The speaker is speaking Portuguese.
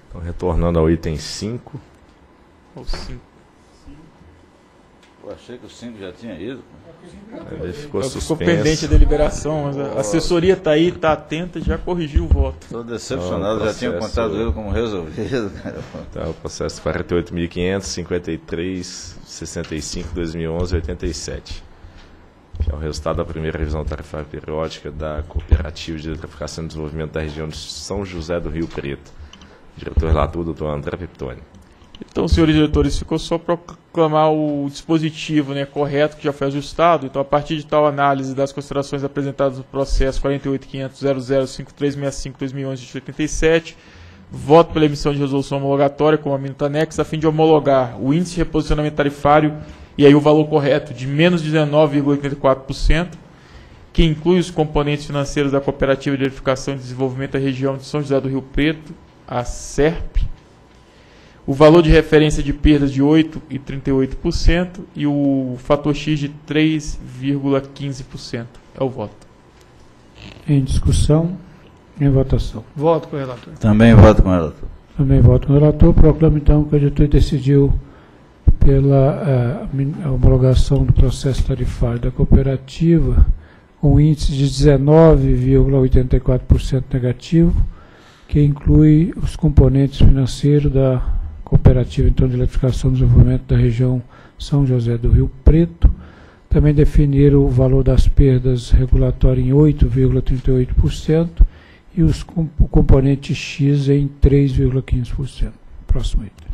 Então, retornando ao item 5. Ou 5. Eu achei que o 5 já tinha ido. Ele ficou Ficou suspenso. pendente a deliberação, mas a assessoria está aí, está atenta e já corrigiu o voto. Estou decepcionado, já tinha contado ele como resolvido. Tá, o processo 48.500, 53.65, 2011, 87. Que é o resultado da primeira revisão tarifária periódica da Cooperativa de Eletrificação e Desenvolvimento da região de São José do Rio Preto. Diretor relator, doutor André Peptoni. Então, senhores diretores, ficou só proclamar o dispositivo, né, correto, que já foi ajustado. Então, a partir de tal análise das considerações apresentadas no processo 48.500.005365-2011-87, voto pela emissão de resolução homologatória com a minuta anexa, a fim de homologar o índice de reposicionamento tarifário e aí o valor correto de menos 19,84%, que inclui os componentes financeiros da Cooperativa de Eletrificação e Desenvolvimento da região de São José do Rio Preto, a SERP, o valor de referência de perdas de 8,38% e o fator X de 3,15%. É o voto. Em discussão, em votação. Voto com o relator. Também voto com o relator. Também voto com o relator. Proclamo, então, que a diretoria decidiu pela homologação do processo tarifário da cooperativa com índice de 19,84% negativo, que inclui os componentes financeiros da Cooperativa então, de Eletrificação e Desenvolvimento da região São José do Rio Preto. Também definiram o valor das perdas regulatórias em 8,38% e o componente X em 3,15%. Próximo item.